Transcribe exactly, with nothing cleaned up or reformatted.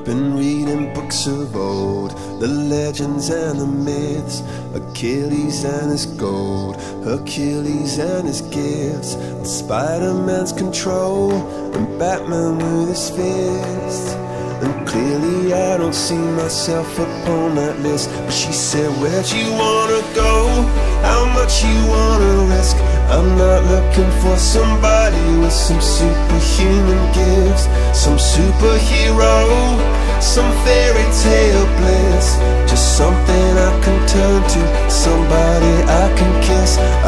I've been reading books of old, the legends and the myths, Achilles and his gold, Hercules and his gifts, and Spider-Man's control, and Batman with his fists. And clearly I don't see myself upon that list. But she said, where'd you wanna go? How much you wanna risk? I'm not looking for somebody with some superhuman gifts, some superhero, some fairy tale bliss. Just something I can turn to, somebody I can kiss.